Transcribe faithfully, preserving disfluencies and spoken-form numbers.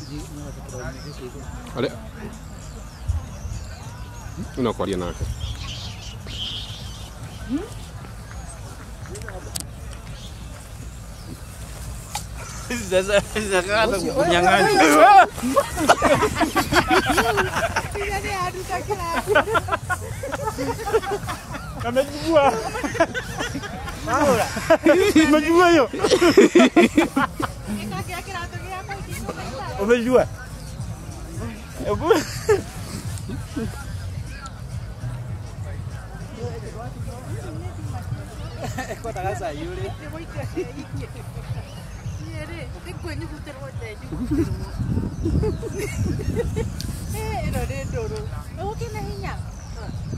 Ale unakwaria nake Sasa sasa kunyang'anya. Jadi aduh sakit. Kamejua. Mau lah. Kamejua yo. Umejua. Ebu. Kau tak rasa yule. Tengo ini putar hotel. Eh, ada dulu. Oh, kena hinyak.